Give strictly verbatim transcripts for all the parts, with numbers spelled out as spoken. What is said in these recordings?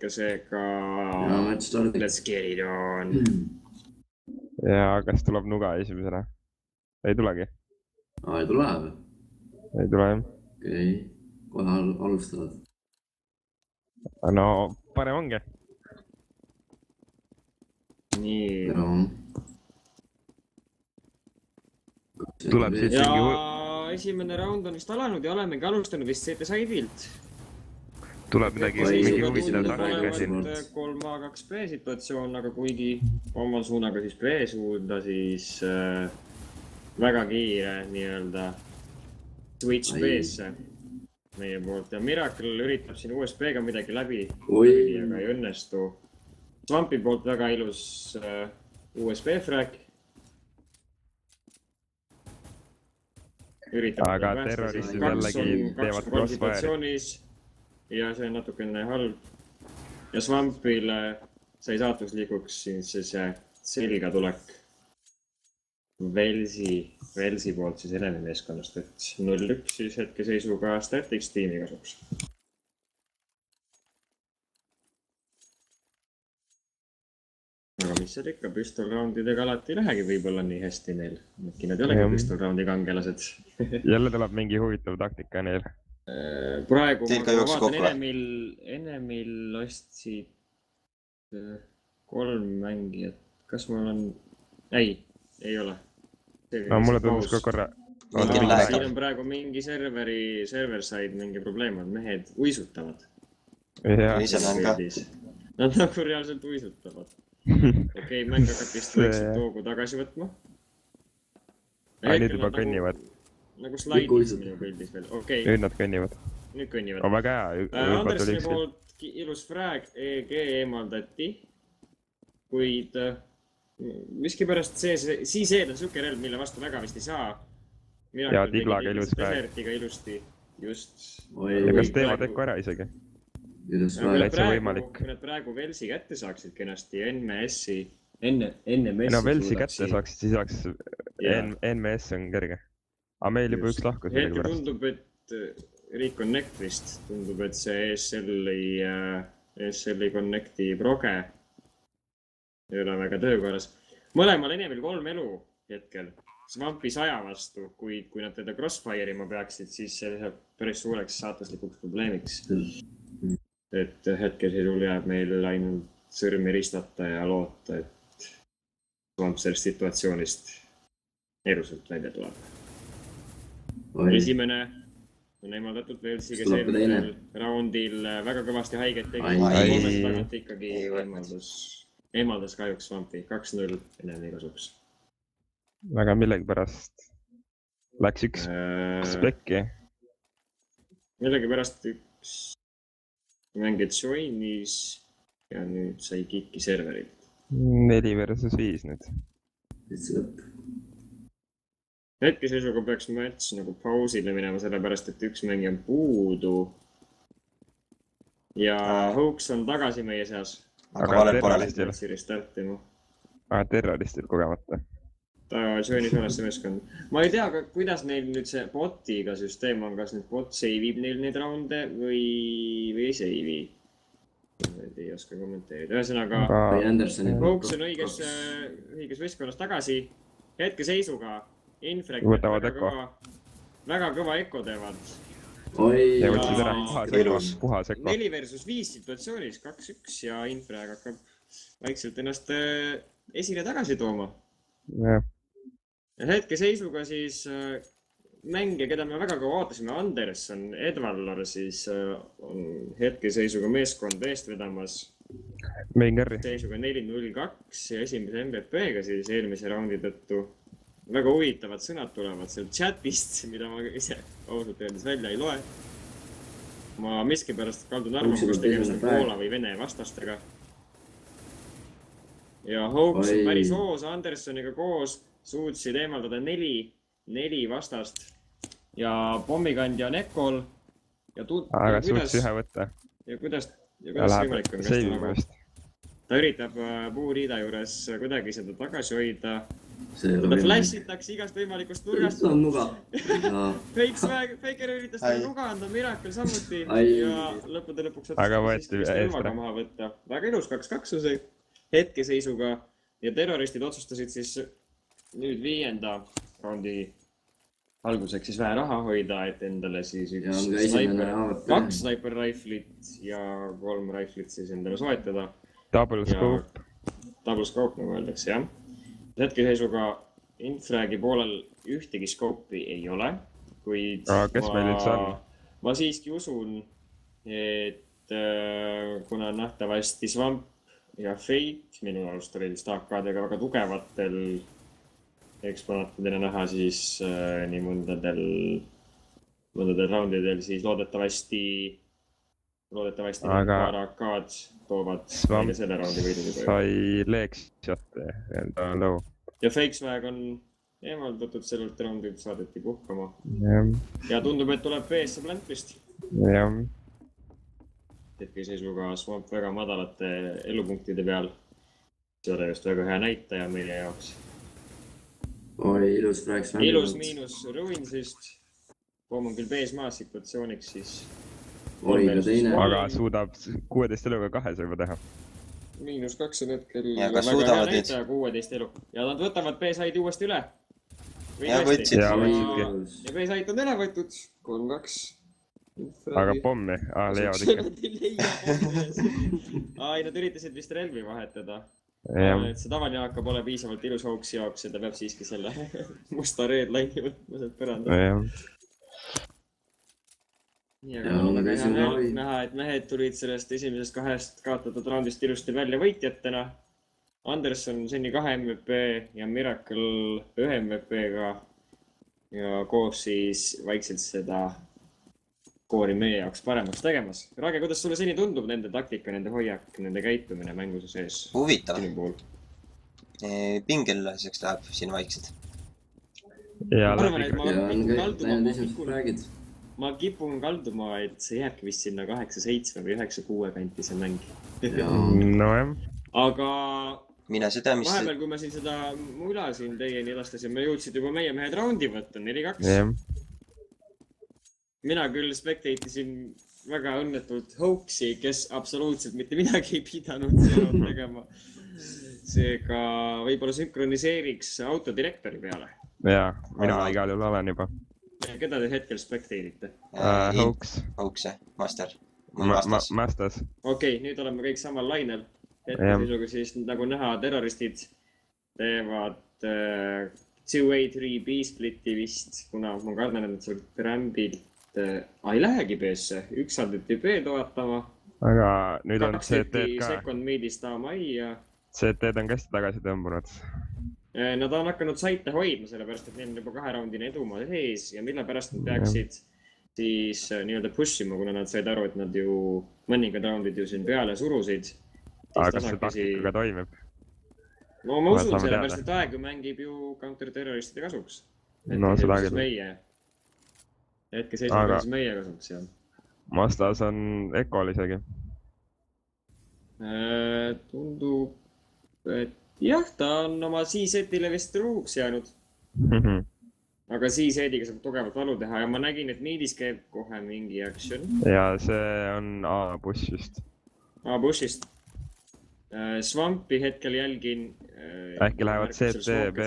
hetkesega. Let's get it on. Ja kas tuleb nuga esimesena? Ei tulegi? Ei tule või? Ei tule jah. Okei, kohe alustavad. No parem ongi. Nii. Tuleb siis ja mingi... esimene round on vist alanud ja olemegi alustanud vist C T Side'ilt. Tuleb midagi mingi huvitav taktika siin. kolm A kaks B situatsioon, aga kuigi oma suunaga siis B suunda, siis äh, väga kiire nii-öelda switch B-sse meie poolt. Ja Miracle üritab siin U S B-ga midagi läbi, aga ei õnnestu. Swampi poolt väga ilus äh, U S B-frag. Üritab aga terroristid jällegi teevad crossfire. Ja see on natukene halb. Ja Swampile sai saatuslikuks siis see selga tulek Velsi, Velsi poolt siis enemi meeskonnast, et null üks siis hetkeseisuga Statix tiimi kasuks. Aga mis seal ikka, pistol roundidega alati ei lähegi võib-olla nii hästi neil. Äkki nad ei olegi pistol roundi kangelased. Jälle tuleb mingi huvitav taktika neil. Praegu ma vaatan enemil, enemil ostsid kolm mängijat. Kas mul on... Ei, ei ole. No mulle tundus ka korra. Siin on praegu mingi serveri, server-side mingi probleem on. Mehed uisutavad. Nad nagu reaalselt uisutavad. Okei, mäng hakkab vist võiksid toogu tagasi võtma. Nüüd juba kõnnivad. Nagu slaidis minu pildis veel, okei. Nüüd nad kõnnivad. Nüüd kõnnivad. On väga hea. Andersoni poolt ilus frag E G eemaldati. Kuid miski pärast see, siis eeldan süke relv, mille vastu väga vist ei saa. Ja tiglaga ilus frag. Desertiga ilusti, just. Ja kas teevad ekko ära isegi? Kui nad praegu Velsi kätte saaksid kenasti N M S-i, enne M S-i no Velsi kätte saaksid, siis oleks N M S on kerge. Aga meil juba üks lahkus. Hetke tundub, et Reconnect vist tundub, et see E S L-i Connecti proge ei ole väga töökorras. Mõlemal enemil kolm elu hetkel. Swampi saja vastu, kuid kui nad teda crossfire ima peaksid, siis see läheb päris suureks saatuslikuks probleemiks. Et hetkel seisul jääb meil ainult sõrmi ristata ja loota, et Swamp sellest situatsioonist eruselt välja tuleb. Esimene on eemaldatud Velsiga sellisel roundil väga kõvasti haiget tegi. Kolmest tagant ikkagi eemaldas, eemaldas kahjuks Swampi. kaks null enemi kasuks. Väga millegi pärast läks üks spekki. Millegi pärast üks mängid joinis ja nüüd sai kikki serverilt. Neli versus viis nüüd. Hetkeseisuga peaks match nagu pausile minema, sellepärast et üks mängi on puudu. Ja Hawks on tagasi meie seas. Aga terroristil. Aga terroristil kogemata. Ta joinis üles meeskond. Ma ei tea, kuidas neil nüüd see botiga süsteem on, kas nüüd bot seivib neil neid raunde või ei seivi. Ei oska kommenteerida. Ühesõnaga, Hawks on õiges võistkonnas tagasi. Hetke seisuga Infrag väga kõva ekko teevad. Ja võtsid ära puhas ekko. neli versus viis situatsioonis, kaks üks ja Infrag hakkab vaikselt ennast esile tagasi tooma. Hetke seisuga siis mängija, keda me väga kaua ootasime, Anderson, Edvallor, siis on hetke seisuga meeskond eest vedamas. Seisuga neli null kaks ja esimese M V P-ga siis eelmise raundi tõttu. Väga huvitavad sõnad tulevad seal chatist, mida ma ise ausalt öeldes välja ei loe. Ma miski pärast kaldun arvama, kus tegemist on Poola või Vene vastastega. Ja Hawks on päris hoos Andersoniga koos. Suutsid eemaldada neli, neli vastast ja pommikandja on Ekol. Aga suutsid ühe võtta. Ja kuidas võimalik on? Ta üritab puuriida juures kuidagi seda tagasi hoida. seda flashitakse igast võimalikust nurgast. see on nuga. Fake swag, Faker üritas taga nuga anda, Miracle samuti. ja lõppude lõpuks otsustas ilmaga maha võtta. väga ilus kaks kaksuse hetkeseisuga ja terroristid otsustasid siis nüüd viienda raundi alguseks siis vähe raha hoida, et endale siis üks sniper, kaks sniper riflit ja kolm riflit siis endale soetada. Double scope. Double scope, nagu öeldakse, jah. Hetkeseisuga Infragi poolel ühtegi scope'i ei ole, kuid Aa, kes ma, meil üldse on? ma siiski usun, et äh, kuna nähtavasti Swamp ja Fake minu arust oli vist A K-dega väga tugevatel eksponaatidena näha, siis äh, nii mõndadel, mõndadel raundidel siis loodetavasti, loodetavasti aga paar A K-d toovad Swamp selle raundi võidu. sai leekshot enda lõu. Ja Fake Swag on eemaldatud sellelt raundilt, saadeti puhkama. Ja, ja tundub, et tuleb B S-e plant vist. Ja. Hetkeseisuga Swamp väga madalate elupunktide peal. See ole just väga hea näitaja meie jaoks. Oi, ilus rääks välja. Ilus miinus Ruinsist. Pomm on küll B S maas situatsiooniks, siis... Oi, ka teine. Aga suudab kuueteist eluga kahes juba teha. Miinus kaks on hetkel ja, väga hea näitaja, kuueteist elu. Ja nad võtavad B-side uuesti üle. Ja võtsid. Ja, ja B-side on üle võetud. kolm kaks. Aga pommi? Aa, leiavad ikka. Nad ei leia pommi. Ai, nad üritasid vist relvi vahetada. See tavaline A K pole piisavalt ilus hooksi jaoks, seda peab siiski selle musta redline'i võtma sealt põranda. Nii, aga on väga hea näha, et mehed tulid sellest esimesest kahest kaotatud raundist ilusti välja võitjatena. Anderson seni kahe M V P ja Miracle ühe M V P-ga ja koos siis vaikselt seda koori meie jaoks paremaks tegemas. Rage, kuidas sulle seni tundub nende taktika, nende hoiak, nende käitumine mänguse sees? Huvitav. Pingeliseks läheb siin vaikselt. Ja läbi. Ma kipun kalduma, et see jääbki vist sinna kaheksa seitsme või üheksa kuue kanti see mäng. No jah. Aga Mine seda, mis... vahepeal, kui ma siin seda mula siin teieni edastasin, me jõudsid juba meie mehed raundi võtta, neli kaks. Mina küll spectate'isin väga õnnetult Hoaxi, kes absoluutselt mitte midagi ei pidanud seal tegema. Seega võib-olla sünkroniseeriks autodirektori peale. Jaa, mina igal juhul olen juba. Keda te hetkel spectate'ite? Uh, Hoax. Hoax, Master. Ma, ma, Mastas. Okei, okay, nüüd oleme kõik samal lainel. Hetkeseisuga siis nagu näha, terroristid teevad uh, two A three B-splitti vist, kuna ma kardan, et seal Trambilt uh, ei lähegi B-sse. Üks saadeti B toetama. Aga nüüd on C T-d ka. Second midist A-mai ja... C T-d on kästi tagasi tõmbunud. Nad on hakanud saite hoidma, sellepärast, et neil on juba kahe raundine edumaa ees ja mille pärast nad peaksid siis nii-öelda pushima, kuna nad said aru, et nad ju mõningad raundid ju siin peale surusid. Aga kas see taktika toimib? No ma usun, sellepärast, et aegu mängib ju counter-terroristide kasuks. No seda küll. Meie. Hetke seisuga siis meie kasuks, jah. Mastas on Ekol isegi. Tundub, et jah, ta on oma C-setile vist truuks jäänud. Aga C-setiga saab tugevalt valu teha ja ma nägin, et Needis käib kohe mingi action. Ja see on A-bushist. A-bushist. Swampi hetkel jälgin. Äkki lähevad C T B.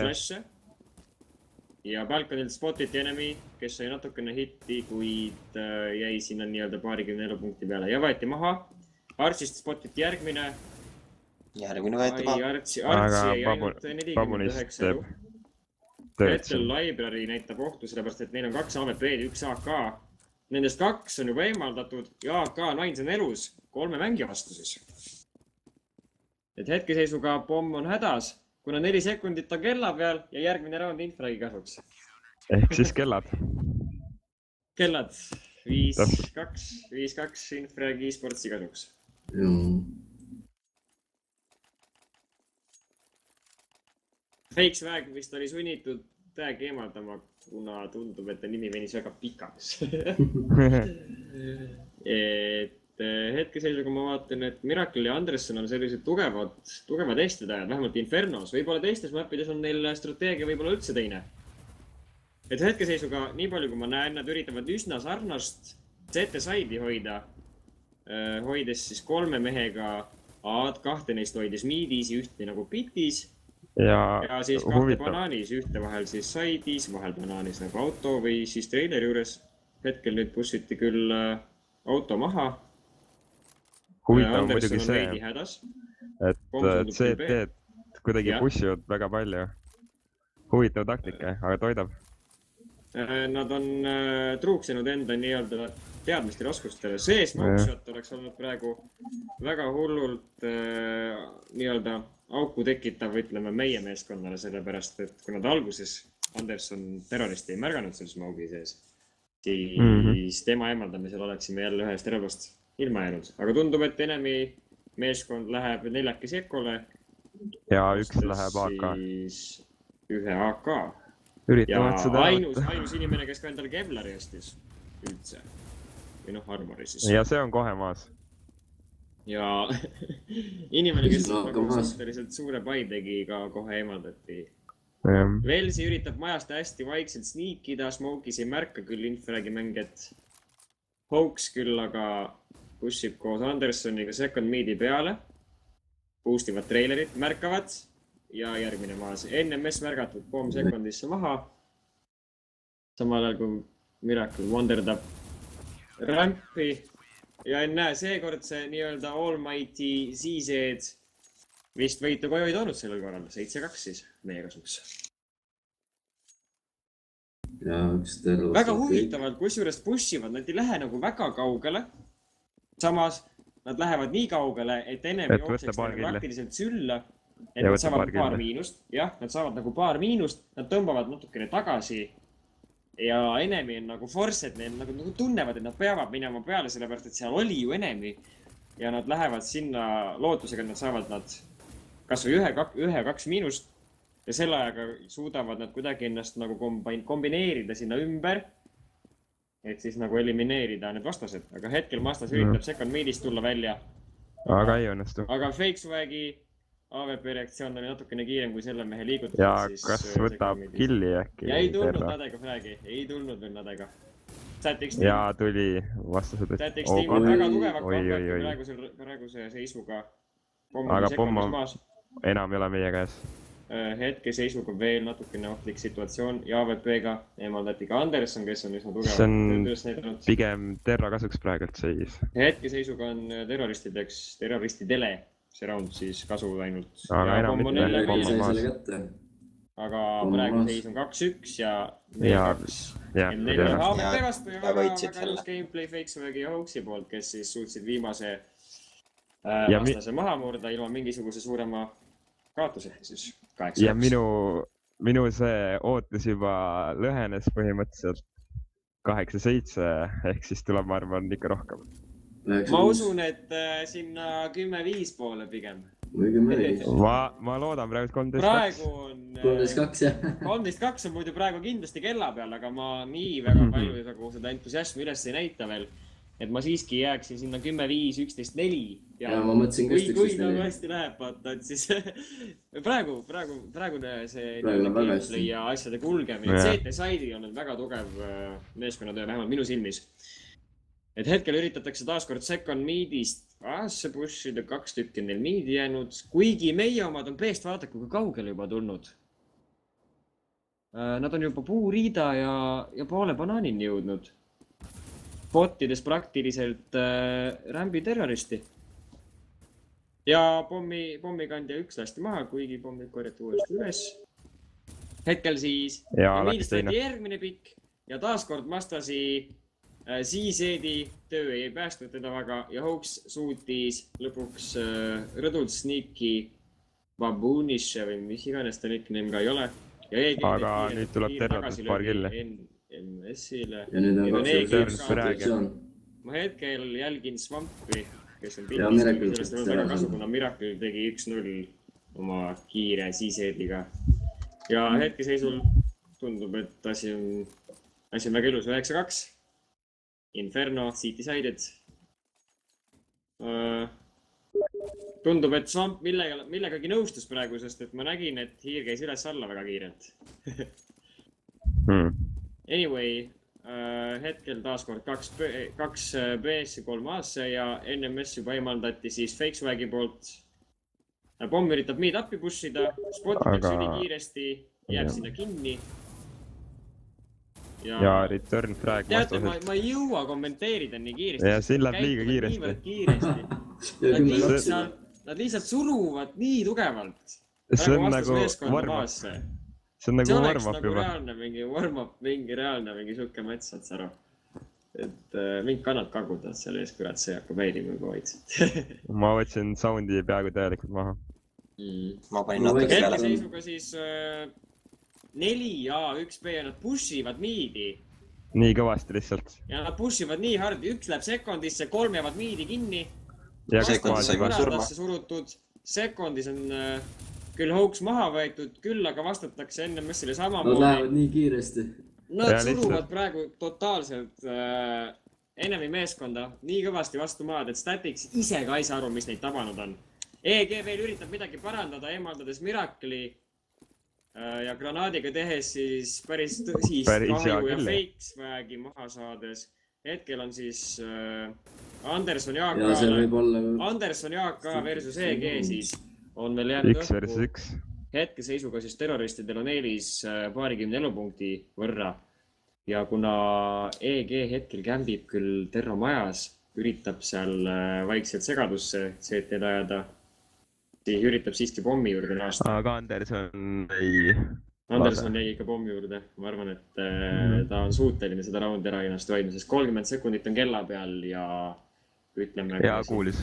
Ja Balkonilt spotiti enemy, kes sai natukene hitti, kuid jäi sinna nii-öelda paarikümne elupunkti peale ja võeti maha. Artsist spotiti järgmine. Järgmine võeti maha. Artsi jäi ainult nelikümmend üheksa elu. Hetkel library näitab ohtu, sellepärast, et neil on kaks A M P-d ja üks A K. Nendest kaks on juba eemaldatud ja A K Nines on elus kolme mängija vastu siis. Et hetkeseisuga pomm on hädas, kuna neli sekundit on kella peal ja järgmine raund Infragi kasuks. Ehk siis kellad? Kellad. viis kaks, viis kaks Infragi e-sportsi kasuks. Fake Swag vist oli sunnitud tag eemaldama, kuna tundub, et ta nimi venis väga pikaks. et hetkeseisuga ma vaatan, et Miracle ja Anderson on sellised tugevad, tugevad eestvedajad, vähemalt Infernos. Võib-olla teistes mappides on neil strateegia võib-olla üldse teine. Et hetkeseisuga, nii palju kui ma näen, nad üritavad üsna sarnast Z T-side'i hoida. Hoides siis kolme mehega A-d, kahte neist hoides miidis, ühte nagu pitis. Ja, ja siis kahte huvitav. Banaanis, ühte vahel siis side'is, vahel banaanis nagu auto või siis traileri juures. Hetkel nüüd pushiti küll auto maha. Huvitav on muidugi see, et Z T-d kuidagi pushivad väga palju. Huvitav taktika, aga toidab. Nad on truuksinud enda nii-öelda teadmiste raskustele. See smokeshot oleks olnud praegu väga hullult nii-öelda auku tekitav, ütleme, meie meeskonnale, sellepärast, et kui nad alguses Anderson terroristi ei märganud seal smoke'i sees, siis mm -hmm. tema eemaldamisel oleksime jälle ühest relvast ilma jäänud. Aga tundub, et enemi meeskond läheb neljakesi Ekole. Ja üks läheb A K. Siis ühe A K. Üritavad seda ainus, ainus inimene, kes ka endale Kevlari ostis üldse. Või noh, armori siis. Ja see on kohe maas. Ja inimene, kes nagu suhteliselt suure pai tegi, ka kohe eemaldati. Velsi üritab majast hästi vaikselt sniikida, Smokis ei märka küll infragi mängijat. Hawks küll aga pushib koos Andersoniga second meedi peale. Boostivad trailerit, märkavad. Ja järgmine maas. N M S märgatud pomm sekundisse maha. Samal ajal kui Miracle wonderdab rampi. Ja ennäe, seekord see nii-öelda Almighty Z Z vist võitu koju ei toonud sellel korral. seitse kaks siis meie kasuks. Väga huvitavalt, kusjuures pushivad, nad ei lähe nagu väga kaugele. Samas nad lähevad nii kaugele, et ennem jookseks praktiliselt sülla. Et nad saavad paar miinust. Jah, nad saavad nagu paar miinust. Nad tõmbavad natukene tagasi. Ja enemi on nagu force, et need nagu tunnevad, et nad peavad minema peale, sellepärast, et seal oli ju enemi. Ja nad lähevad sinna lootusega, et nad saavad nad kas või ühe, ühe kaks miinust. Ja selle ajaga suudavad nad kuidagi ennast nagu kombineerida sinna ümber. Et siis nagu elimineerida need vastased. Aga hetkel Mastas üritab second meedist tulla välja. Aga ei õnnestu. Aga Fake Swagi A V P reaktsioon oli natukene kiirem kui selle mehe liigutud. Ja kas võtab killi äkki? Ja ei tulnud nadega fragi. Ei tulnud veel nadega. Ja tuli vastased. Z X tiim on väga tugevalt praeguse, praeguse seisuga. Aga pomm on enam ei ole meie käes. Hetke seisuga veel natukene ohtlik situatsioon ja A V P-ga eemaldati ka Anderson, kes on üsna tugevalt. See on pigem terra kasuks praegult seis. Hetke seisuga on terroristideks, terroristidele see round siis kasu ainult. Aga enam mitte pomm on maas. Aga praegu seis on kaks üks ja neli kaks. A V P vastu ja väga ilus gameplay Fake Swagi ja Hawksi poolt, kes siis suutsid viimase vastase maha murda ilma mingisuguse suurema kaotuse. Ja minu, minu see ootus juba lõhenes põhimõtteliselt kaheksa seitse, ehk siis tuleb, ma arvan, ikka rohkem. Ma usun, et sinna kümme viis poole pigem. Ma, ma loodan praegu kolmteist kaks. Praegu on... kolmteist kaks, jah. kolmteist kaks on muidu praegu kindlasti kella peal, aga ma nii väga palju nagu seda entusiasmi üles ei näita veel. Et ma siiski jääksin sinna kümme viis, üksteist neli. Ja ma mõtlesin ka üksteist neli. Kui ta hästi läheb, vaata, et siis praegu, praegu, praegune see gameplay ja asjade kulgemine. Z T-side'i on väga tugev meeskonnatöö, vähemalt minu silmis. Et hetkel üritatakse taaskord second meedist asse pushida, kaks tükki neil meedi jäänud. Kuigi meie omad on peest vaadata, kui kaugele juba tulnud. Nad on juba puuriida ja, ja poole banaanini jõudnud. Botides praktiliselt äh, rambi terroristi. Ja pommi, pommikandja üks lasti maha, kuigi pommid korjati uuesti üles. Hetkel siis miinist võeti järgmine pikk ja taaskord Mastasi äh, Z Z-i töö ei päästnud teda väga ja Hawks suutis lõpuks äh, rõdult sneaki Baboonisse või mis iganes ta nickname ka ei ole. Aga nüüd tuleb terratult paar kille. M S-ile. Ja nüüd on kaks reaktsioon. Ma hetkel jälgin Swampi, kes on pildis. Sellest on väga kasu, kuna Miracle tegi üks null oma kiire Z Z-iga. Ja hetkeseisul tundub, et asi on, asi on väga ilus. üheksa kaks. Inferno, City Sided. Uh, tundub, et Swamp millega, millegagi nõustus praegu, sest et ma nägin, et hiir käis üles-alla väga kiirelt hmm.. Anyway, uh, hetkel taaskord kaks, kaks B S-i kolm A-sse ja N M S juba eemaldati siis Fakeswagi poolt. Pomm üritab meid appi pushida, spotitakse Aga... ülikiiresti, jääb ja. Sinna kinni. Ja, ja return frag teate, ma, ma ei jõua kommenteerida nii kiiresti. Ja siin läheb liiga kiiresti. kiiresti. Nad, lihtsalt, nad lihtsalt suruvad nii tugevalt. See on nagu warm-up. See on nagu warm-up juba. Reaalne mingi warm-up, mingi reaalne mingi suke mats, saad sa aru. Et äh, mind kannad kagudad seal ees, kurat, see hakkab häirima juba vaikselt. Ma võtsin soundi peaaegu täielikult maha. Mm. Ma panin natuke peale. Hetke seisuga siis... Äh, neli A üks B ja nad pushivad miidi. Nii kõvasti lihtsalt. Ja nad pushivad nii hard, üks läheb sekundisse, kolm jäävad miidi kinni. Ja sekundis on surma. Surutud. Sekundis on äh, küll hooks maha võetud, küll aga vastatakse N M S-ile sama. Nad lähevad nii kiiresti. Nad ja suruvad lihtsalt. Praegu totaalselt äh, enemi meeskonda nii kõvasti vastu maad, et Statics ise ka ei saa aru, mis neid tabanud on. E G veel üritab midagi parandada, eemaldades Miracle'i. Ja granaadiga tehes siis päris tõsist kahju ja Fakeswagi maha saades. Hetkel on siis äh, Anderson ja A K. Ja see võib olla... Anderson ja A K versus E G siis on veel jäänud üks versus üks. Hetke seisuga siis terroristidel on eelis paarikümne elupunkti võrra. Ja kuna E G hetkel kämbib küll Terro majas, üritab seal vaikselt segadusse C T-d ajada. Üritab siiski pommi juurde naasta. Aga Anderson ei... Anderson jäi ikka pommi juurde. Ma arvan, et mm. ta on suuteline seda raundi ära ennast hoidma, sest kolmkümmend sekundit on kella peal ja ütleme... Ja kuulis.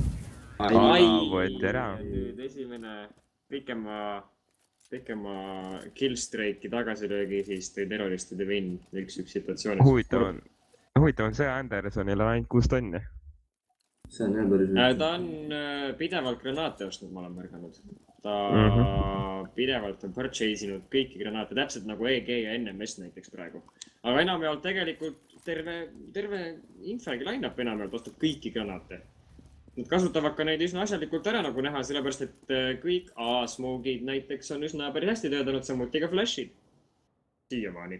Ai, võeti ära. Nüüd esimene pikema, pikema killstreiki tagasilöögi, siis tõi terroristide win üks-üks situatsioonis. Huvitav on, huvitav on see Andersonil on ainult kuus tonni. See on jah päris äh, ta on äh, pidevalt granaate ostnud, ma olen märganud. Ta mm -hmm. pidevalt on purchase inud kõiki granaate, täpselt nagu E G ja N M S näiteks praegu. Aga enamjaolt tegelikult terve, terve infragi line-up enamjaolt ostab kõiki granaate. Nad kasutavad ka neid üsna asjalikult ära nagu näha, sellepärast et kõik A-smogid näiteks on üsna päris hästi töötanud, samuti ka flashid. Siiamaani.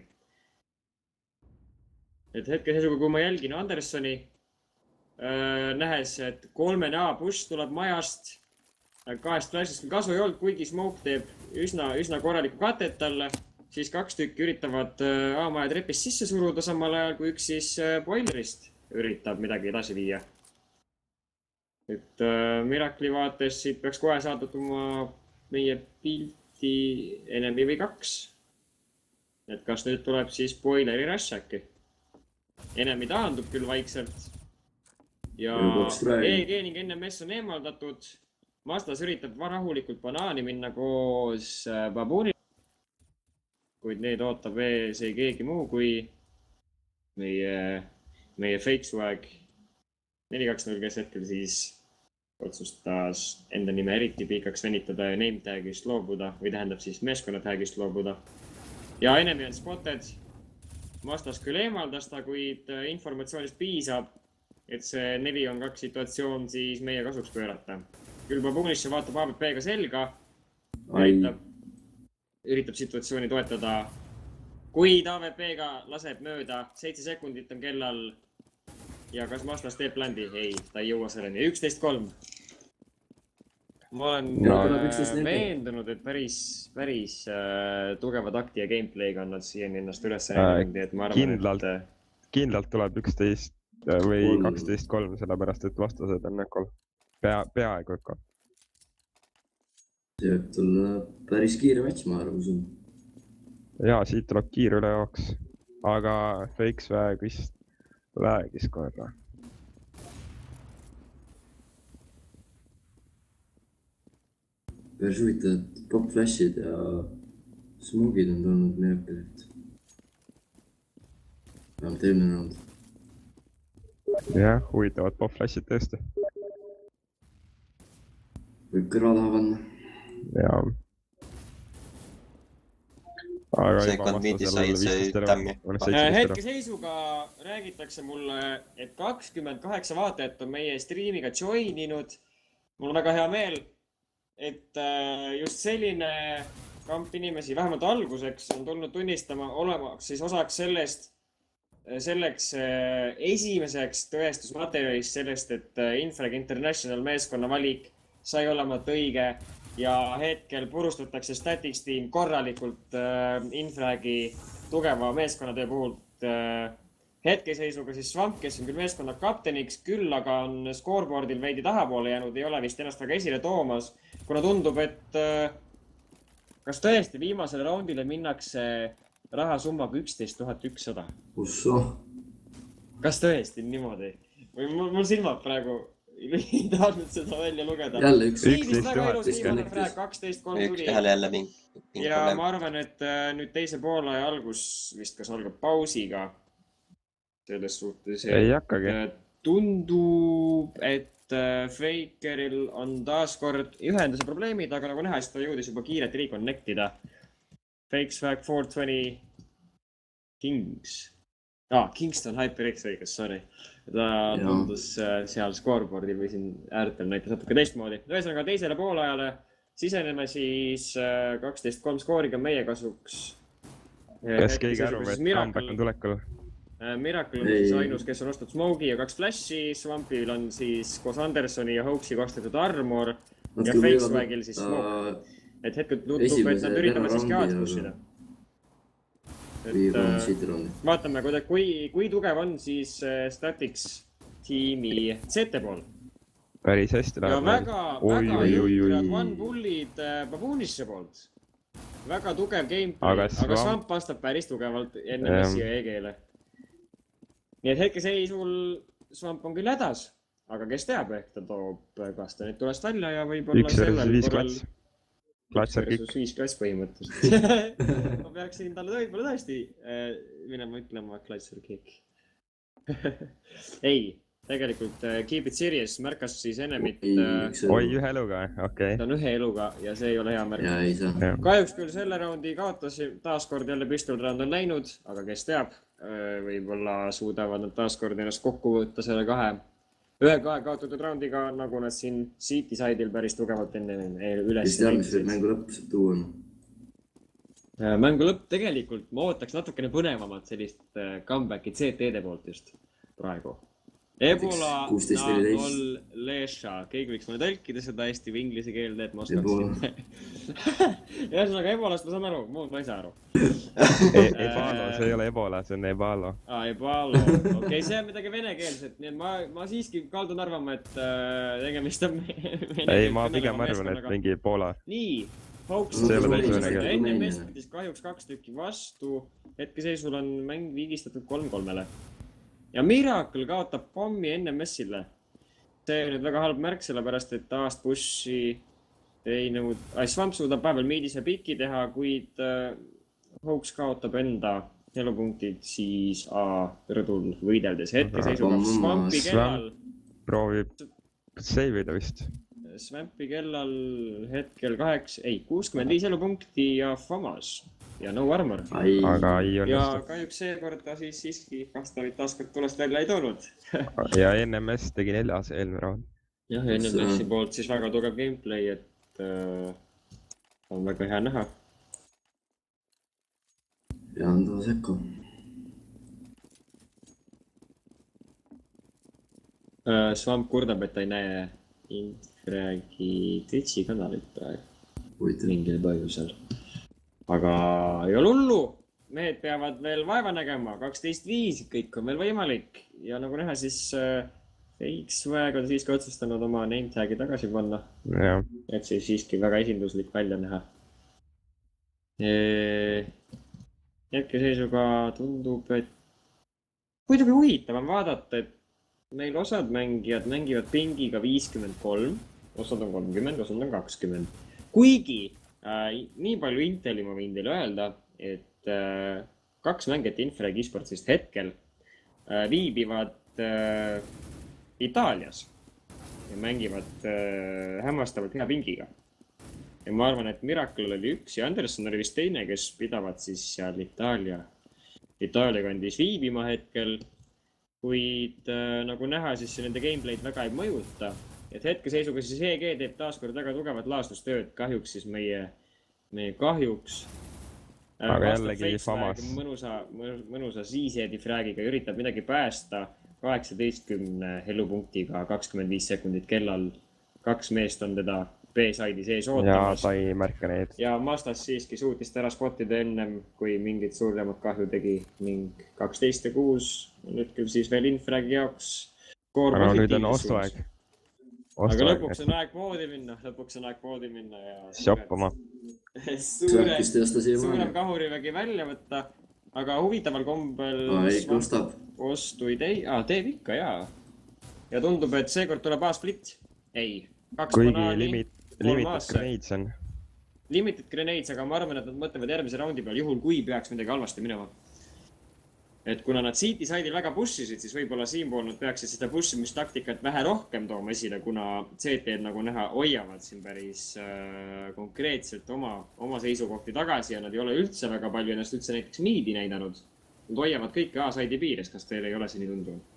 Et hetke seisuga, kui ma jälgin Andersoni, nähes, et kolmene A push tuleb majast, kahest flashist küll kasu ei olnud, kuigi smoke teeb üsna, üsna korraliku katet talle, siis kaks tükki üritavad A-maja trepist sisse suruda samal ajal, kui üks siis boilerist üritab midagi edasi viia. Et Miracle'i vaates siit peaks kohe saadutuma meie pilti enemi või kaks. Et kas nüüd tuleb siis boileri rush äkki? Enemi taandub küll vaikselt. Ja E G ning N M S on eemaldatud. Mastas üritab rahulikult banaani minna koos Babooni. Kuid need ootab ees ei keegi muu kui meie, meie Fakeswag neli kaks null, kes hetkel siis otsustas enda nime eriti pikaks venitada ja name tagist loobuda või tähendab siis meeskonna tagist loobuda. Ja enemi on spotted. Mastas küll eemaldas ta, kuid informatsioonist piisab, et see neli on kaks situatsioon siis meie kasuks pöörata. Küll Baboonisse vaatab A B P-ga selga, üritab, üritab situatsiooni toetada. Kui A B P-ga laseb mööda, seitse sekundit on kellal ja kas Mastas teeb blandi? Ei, ta ei jõua selleni. üksteist kolm. Ma olen ja, meendunud, et päris, päris äh, tugeva takti ja gameplay'ga on nad siiani ennast üles näinud, et ma arvan, kindlalt, et... Kindlalt tuleb üksteist või kaksteist kolm, sellepärast, et vastased on ökol. Pea, peaaegu ökol. See võib tulla päris kiire match, ma arvan. Jaa, siit tuleb kiire üle jooks. Aga Fakeswag vist väegis korra. Päris huvitav, et pop flashid ja smogid on tulnud Miracle'ilt. Vähemalt eelmine round. Jah, huvitavad pop flashid tõesti. Võib kõrva taha panna. Jaa. Second Windi said see tämmi. Hetkeseisuga räägitakse mulle, et kakskümmend kaheksa vaatajat on meie streamiga joininud. Mul on väga hea meel, et just selline kamp inimesi vähemalt alguseks on tulnud tunnistama olemaks siis osaks sellest, selleks esimeseks tõestusmaterjalist sellest, et Infrag International meeskonna valik sai olemat õige ja hetkel purustatakse Statics Team korralikult äh, Infragi tugeva meeskonnatöö puhult äh, hetkeseisuga siis Swamp, kes on küll meeskonna kapteniks, küll aga on scoreboardil veidi tahapoole jäänud, ei ole vist ennast väga esile toomas, kuna tundub, et äh, kas tõesti viimasele raundile minnakse rahasummaga üksteist tuhat ükssada? Usso? Kas tõesti niimoodi? Või mul, mul silmad praegu ei tahtnud seda välja lugeda. Jälle üks üksteist tuhat kaksteist kolm tuli. Ühele jälle ping. Ja ma arvan, et nüüd teise poolaja algus vist kas algab pausiga. Selles suhtes. Ei hakkagi. Tundub, et Fakeril on taaskord ühenduse probleemid, aga nagu näha, siis ta jõudis juba kiirelt reconnectida. Fakeswag four twenty Kings. Ah, Kingston HyperX õigus, sorry. Ta tundus seal scoreboardil või siin äärtel näitas natuke teistmoodi. Ühesõnaga teisele poolajale siseneme siis kaksteist kolm skooriga meie kasuks. Kas keegi arvab, et comeback on tulekul? Miracle on siis ainus, kes on ostnud Smoke'i ja kaks Flashi. Swampil on siis koos Andersoni ja Hoaxi vastatud Armor ja Fakeswagil siis Smoke. Et hetkel tundub, et nad üritavad siis kead pushida. Et, vaatame, kui, kui tugev on siis Statics tiimi C T pool. Päris hästi läheb. Ja väga, väga jõudrad One Bullid Baboonisse poolt. Väga tugev gameplay, aga, aga Swamp vastab päris tugevalt enne Messi ja E G-le. Nii et hetkeseisul Swamp on küll hädas, aga kes teab, ehk ta toob kasta neid tulest välja ja võib-olla sellel korral... Klatser kõik. viis klass põhimõtteliselt. Ma peaksin talle võib-olla tõesti minema ütlema Klatser kõik. Ei, tegelikult Keep It Serious märkas siis ennemit... Oi, ühe eluga, okei. Ta on ühe eluga ja see ei ole hea märk. Ja ei saa. Kahjuks küll selle raundi kaotasi, taaskord jälle pistol round on läinud, aga kes teab, võib-olla suudavad nad taaskord ennast kokku võtta selle kahe. Ühe kahe kaotatud raundiga, nagu nad siin City side'il päris tugevalt enne üles. Kes teab, mis veel mängu lõpp saab tuua? Mängu lõpp tegelikult ma ootaks natukene põnevamat sellist comebacki C T-de poolt just praegu. Ebola, Nadol, Lesha. Keegi võiks mulle tõlkida seda hästi või inglise keelde, et ma oskaksin. Ühesõnaga, Ebolast ma saan aru, muud ma ei saa aru. Ebalo, see ei ole Ebola, see on Ebalo. Aa, Ebalo. Okei, see on midagi venekeelset, nii et ma, ma siiski kaldun arvama, et tegemist on venekeelset. Ei, ma pigem arvan, et mingi Ebola. Nii, Hoax enne mestidis kahjuks kaks tükki vastu. Hetkeseisul on mäng viigistatud kolm kolmele. Ja Miracle kaotab pommi enne Messile. See on nüüd väga halb märk, sellepärast, et taast pushi teinud... Swamp suudab päeval miidise piki teha, kuid Hoax kaotab enda elupunktid siis A rõdul võideldes. Hetkeseisuga Swampi kellal... Proovib seivida vist. Swampi kellal hetkel kaheks... Ei, kuuskümmend viis elupunkti ja Famas. Ja no armor. Aga ei on ja kahjuks seekord ta siis siiski vastavit taaskord tulest välja ei toonud. Ja N M S tegi neljas eelmine raund. Jah, N M S-i poolt siis väga tugev gameplay, et äh, on väga hea näha. Ja on ta sekka. Äh, Swamp kurdab, et ta ei näe Infragi Twitchi kanalit praegu. Mingil põhjusel. Aga ei ole hullu, mehed peavad veel vaeva nägema, kaksteist viis, kõik on veel võimalik. Ja nagu näha, siis Fakeswag on siiski otsustanud oma name tag'i tagasi panna. Ja. Et see siiski väga esinduslik välja näha. Hetkeseisuga tundub, et kuidagi huvitav on vaadata, et meil osad mängijad mängivad pingiga viiskümmend kolm, osad on kolmkümmend, osad on kakskümmend. Kuigi Äh, nii palju Inteli ma võin teile öelda, et äh, kaks mängijat Infrag eSportsist hetkel äh, viibivad äh, Itaalias ja mängivad äh, hämmastavalt hea pingiga. ja ma arvan, et Miracle oli üks ja Anderson oli vist teine, kes pidavad siis seal Itaalia, Itaalia kandis viibima hetkel. Kuid äh, nagu näha, siis see nende gameplay'd väga ei mõjuta. Et hetkeseisuga siis E G teeb taaskord väga tugevat laastustööd, kahjuks siis meie, meie kahjuks. Aga jällegi samas. Mõnusa, mõnusa Z-di fraagiga üritab midagi päästa kaheksateistkümne hellupunktiga kakskümmend viis sekundit kellal. Kaks meest on teda B-side'i sees ootamas. Ja ta ei märka neid. Ja Mastas siiski suutis ta ära spottida ennem, kui mingit suuremat kahju tegi ning kaksteist ja kuus on nüüd küll siis veel infragi jaoks. Aga nüüd on ostuaeg. Aga lõpuks on aeg poodi minna, lõpuks on aeg poodi minna ja... Shoppama. Suure, suurem kahurivägi välja võtta, aga huvitaval kombel... Ei, kostab. Ostu ei tei... Aa, teeb ikka, jaa. Ja tundub, et seekord tuleb A-split. Ei, kaks Kuigi banaani. Limit, limited grenades on. Limited grenades, aga ma arvan, et nad mõtlevad järgmise raundi peal, juhul kui peaks midagi halvasti minema. Et kuna nad City side'il väga pussisid, siis võib-olla siinpool nad peaksid seda pussimistaktikat vähe rohkem tooma esile, kuna C T-d nagu näha hoiavad siin päris äh, konkreetselt oma, oma seisukohti tagasi ja nad ei ole üldse väga palju ennast üldse näiteks miidi näidanud. Nad hoiavad kõike A-side'i piires, kas teil ei ole see nii tundunud?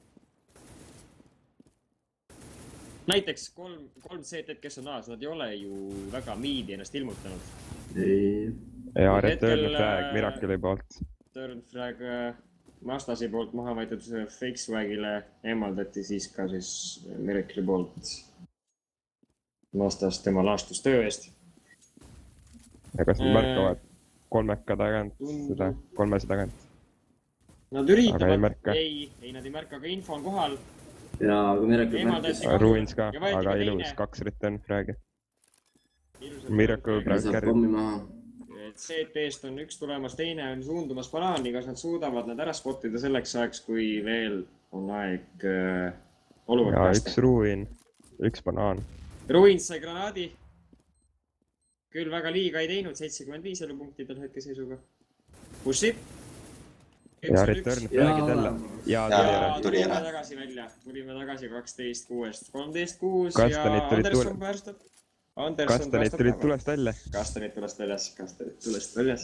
Näiteks kolm, kolm C T-d, kes on A-s, nad ei ole ju väga miidi ennast ilmutanud. Ei. Ja return frag Miracle'i poolt. Turn frag Mastasi poolt maha võetud Fake Swagile eemaldati siis ka siis Miracle'i poolt Mastas tema laastustöö eest. Ja kas nad märkavad kolmeka tagant, seda kolmese tagant? Nad üritavad, ei, märka. ei, ei, nad ei märka, aga info on kohal. Ja, aga Miracle märkis. Ruins ka, aga ilus kaks return fragi. Miracle frag carry. C T-st on üks tulemas, teine on suundumas banaani, kas nad suudavad nad ära spottida selleks ajaks, kui veel on aeg äh, olukord ja päästa. Üks ruin, üks banaan. Ruins sai granaadi. Küll väga liiga ei teinud, seitsekümmend viis elupunktidel hetkeseisuga. Pushib. Ja return fragid jälle. Ja, ja tuli ära. Tuli ära. Tagasi välja. Tulime tagasi kaksteist kuuest, kolmteist kuus ja Anderson päästab. Kastanid tulid tulest välja. Kastanid tulest väljas, kastanid tulest väljas.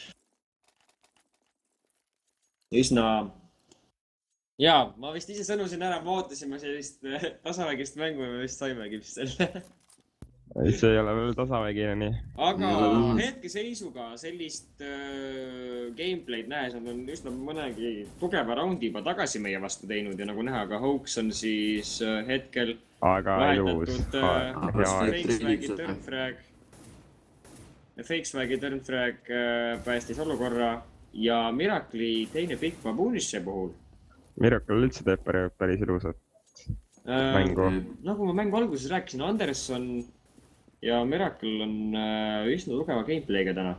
Üsna... Jaa, ma vist ise sõnusin ära, ma ootasime sellist tasavägist mängu ja me vist saimegi vist selle. See ei ole veel tasavägine nii. Aga hetke seisuga sellist äh, gameplay'd nähes nad on üsna mõnegi tugeva raundi juba tagasi meie vastu teinud ja nagu näha, aga Hawks on siis äh, hetkel aga ilus. Fake Swag'i turn frag. Fake Swag'i turn frag äh, päästis olukorra ja Miracle'i teine pikk Babunishe puhul. Miracle üldse teeb päris ilusat äh, mängu. Nagu ma mängu alguses rääkisin, Anderson ja Miracle on äh, üsna tugeva gameplay'ga täna.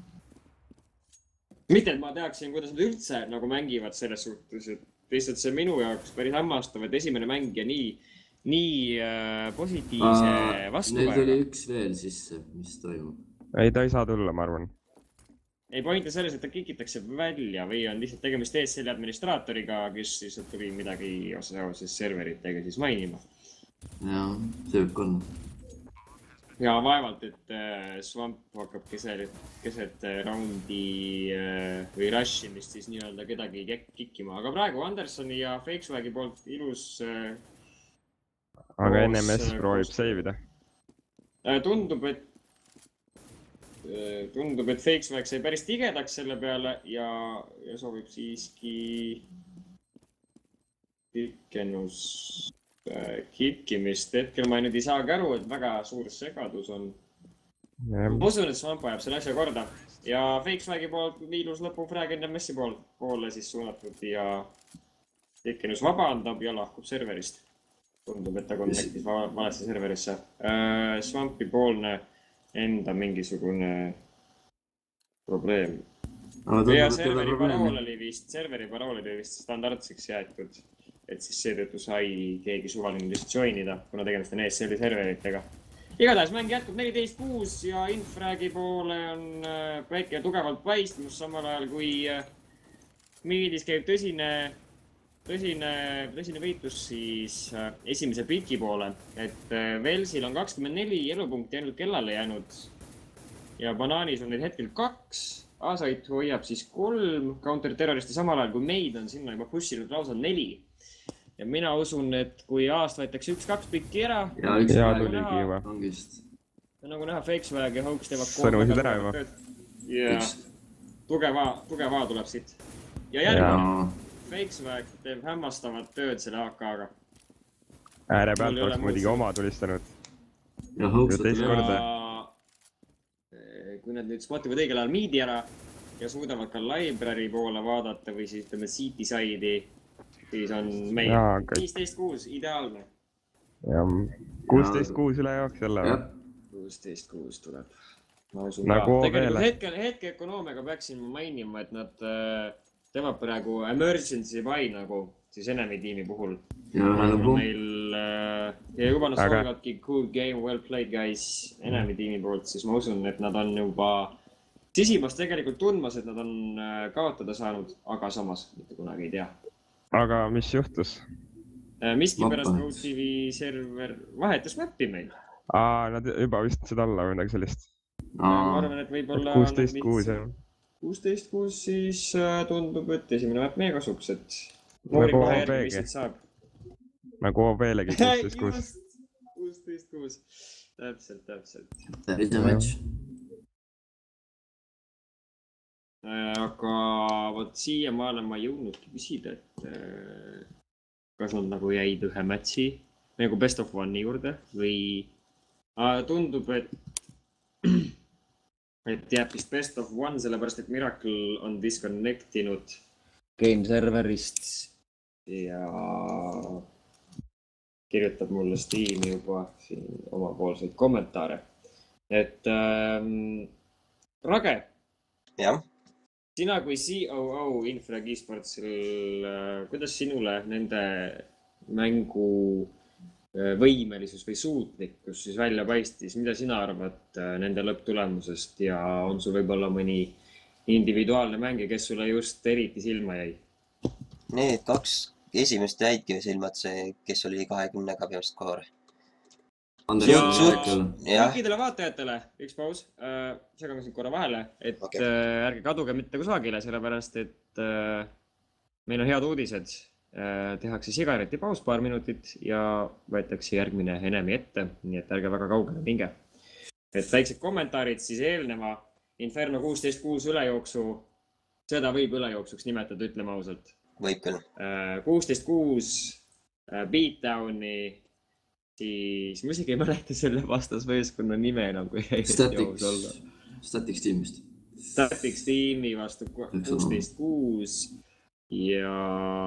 Mitte, et ma teaksin, kuidas nad üldse nagu mängivad selles suhtes, et lihtsalt see minu jaoks päris hämmastav, et esimene mängija nii, nii äh, positiivse vastuväega. Nüüd oli üks veel sisse, mis toimub. Ei, ta ei saa tulla, ma arvan. Ei pointi selles, et ta kikitakse välja või on lihtsalt tegemist E S L-i administraatoriga, kes siis tuli midagi seoses serveritega siis mainima. Jaa, see võib ka olla. Ja vaevalt, et äh, Swamp hakkab keset, keset äh, raundi äh, või rushimist siis nii-öelda kedagi kikkima. Aga praegu Andersoni ja Fake Swag'i poolt ilus... Äh, aga N M S proovib seivida. Äh, tundub, et äh, tundub, et Fake Swag sai päris tigedaks selle peale ja, ja soovib siiski pikkenus... kikkimist. Hetkel ma nüüd ei saagi aru, et väga suur segadus on. Ma usun, et Swamp ajab selle asja korda. Ja Fake Swag'i poolt ilus lõpu frag N M S-i pool, poole siis suunatud ja pikkenus vabandab ja lahkub serverist. Tundub, et ta connectis valesse serverisse. Swampi poolne enda mingisugune probleem. Ja serveri parool oli vist, serveri parool oli vist standardseks jäetud. Et siis seetõttu sai keegi suvaline lihtsalt joinida, kuna tegemist on E S L-i serveritega. Igatahes mäng jätkub neliteist kuus ja infragi poole on päike tugevalt paistmus, samal ajal kui miidis käib tõsine tõsine, tõsine võitlus siis esimese piki poole, et Velsil on kakskümmend neli elupunkti ainult kellale jäänud ja Banaanis on neid hetkel kaks, Asait hoiab siis kolm counter-terroristi samal ajal, kui meid on sinna juba push inud lausa neli. Ja mina usun, et kui aast võetakse üks-kaks pikki ära, ja üks ja päev tuligi juba. Vangist. Nagu näha, Fakeswag ja Hawks teevad sõnusid ära juba. Ja tugeva, tugeva tuleb siit. Ja järgmine, Fakeswag teeb hämmastavat tööd selle A K-ga. Ääre pealt oleks muidugi oma tulistanud. Ja Hawks teist korda. Kui nad nüüd spotivad õigel ajal miidi ära ja suudavad ka library poole vaadata või siis ütleme City side'i, siis on meie viisteist kuus, ideaalne. Ja kuusteist kuus üle jaoks jälle. kuusteist kuus tuleb. Ma usun nagu ka. Tegelikult hetke, hetke ökonoomiaga peaksin ma mainima, et nad teevad praegu emergency buy nagu siis enemy tiimi puhul. Ja, nagu. Meil ja juba nad soovivadki cool game, well played guys enemy tiimi poolt, siis ma usun, et nad on juba sisimast tegelikult tundmas, et nad on kaotada saanud, aga samas mitte kunagi ei tea. Aga mis juhtus? Miski pärast GoTV server vahetas mappi meil. Aa, nad juba vist seda alla või midagi sellist. Ma arvan, et võib-olla kuusteist kuus, jah. kuusteist kuus siis tundub, et esimene map meie kasuks, et noori kohe järgi, mis siit saab. Nagu O B-legi kuusteist kuus. kuusteist kuus. Täpselt, täpselt. Lihtne match. Aga võt siia maale ma jõudnudki küsida, et kas nad nagu jäid ühe matchi nagu best of one'i juurde või tundub, et et jääb vist best of one, sellepärast et Miracle on disconnectinud game serverist ja kirjutab mulle Steam'i juba siin omapoolseid kommentaare. Et ähm, Rage. Jah. Sina kui C O O Infrag eSportsil, kuidas sinule nende mängu võimelisus või suutlikkus siis välja paistis? Mida sina arvad nende lõpptulemusest ja on sul võib-olla mõni individuaalne mänge, kes sulle just eriti silma jäi? Need kaks esimest jäidki silmad, see, kes oli kahekümnega peast koore. Kõikidele vaatajatele, üks paus, segan siin korra vahele, et okay. Ärge kaduge mitte kusagile, sellepärast et meil on head uudised. Tehakse sigareti paus paar minutit ja võetakse järgmine enemi ette, nii et ärge väga kaugele minge. Et väiksed kommentaarid siis eelneva Inferno kuusteist kuus ülejooksu, seda võib ülejooksuks nimetada, ütleme ausalt. Võib küll. kuusteist kuus beatdowni siis ma isegi ei mäleta selle vastasvõistkonna nime enam, kui ei jõus olla. Statics tiimist. Statics tiimi vastu kuusteist kuus ja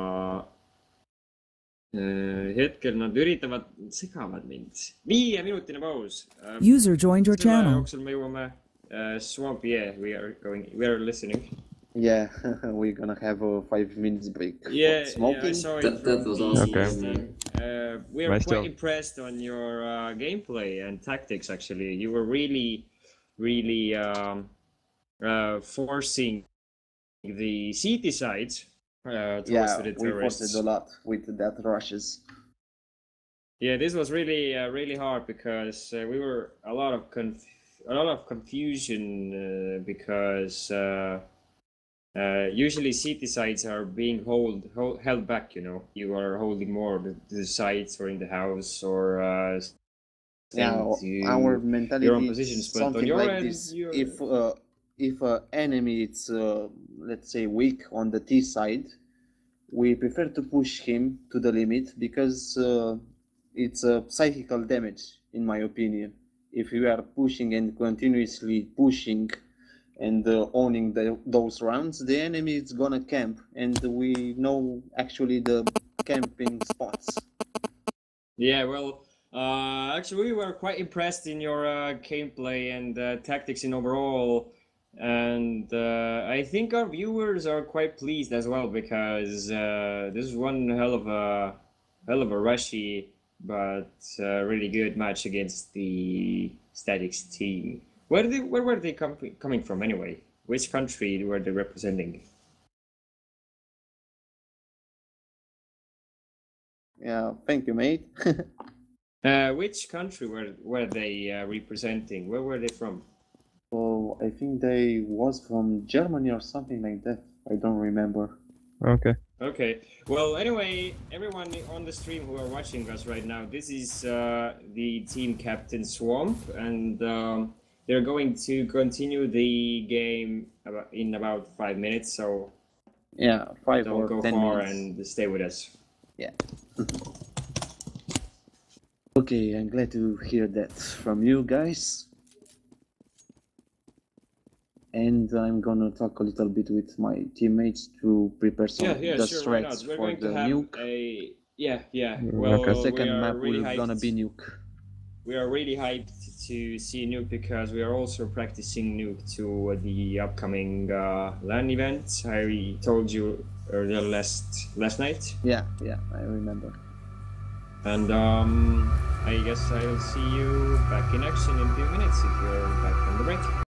hetkel nad üritavad, segavad mind. Viie minutine paus. User joined your channel. Selle jooksul me jõuame Swamp, yeah, we are going, we are listening. Yeah, we're gonna have a five minutes break. Yeah, smoking. yeah I saw it that, that was awesome. Okay. Uh, we are quite impressed on your uh, gameplay and tactics, actually. You were really, really um, uh, forcing the city side uh, towards yeah, the terrorists. Yeah, we forced it a lot with that rushes. Yeah, this was really, uh, really hard because uh, we were a lot of conf a lot of confusion uh, because uh, uh, usually city sites are being hold, hold held back. You know, you are holding more the, the sites or in the house or uh, yeah, our mentality your own positions. But something on your like end, this. If uh, if uh, enemy it's uh, let's say weak on the T side, we prefer to push him to the limit because uh, it's a psychical damage, in my opinion. If you are pushing and continuously pushing and uh, owning the, those rounds, the enemy is gonna camp, and we know actually the camping spots. Yeah, well, uh, actually we were quite impressed in your uh, gameplay and uh, tactics in overall, and uh, I think our viewers are quite pleased as well because uh, this is one hell of a hell of a rushy but uh, really good match against the Statics team. Where did they, where were they com coming from anyway? Which country were they representing? Yeah, thank you, mate. uh, which country were were they uh, representing? Where were they from? Oh, I think they was from Germany or something like that. I don't remember. Okay. Okay. Well, anyway, everyone on the stream who are watching us right now, this is uh, the team captain Swamp, and um, they're going to continue the game about, in about five minutes. So yeah, five don't or go ten far minutes. and stay with us. Yeah. Okay, I'm glad to hear that from you guys. And I'm gonna talk a little bit with my teammates to prepare some Yeah, yeah, the sure. Why threats not? We're for going the to have nuke. a yeah, yeah. Mm, Well, okay. The second we are map really will hyped. gonna be nuke. We are really hyped to see Nuke because we are also practicing Nuke to the upcoming uh, LAN event. I told you earlier last last night. Yeah, yeah, I remember. And um, I guess I'll see you back in action in a few minutes if you're back from the break.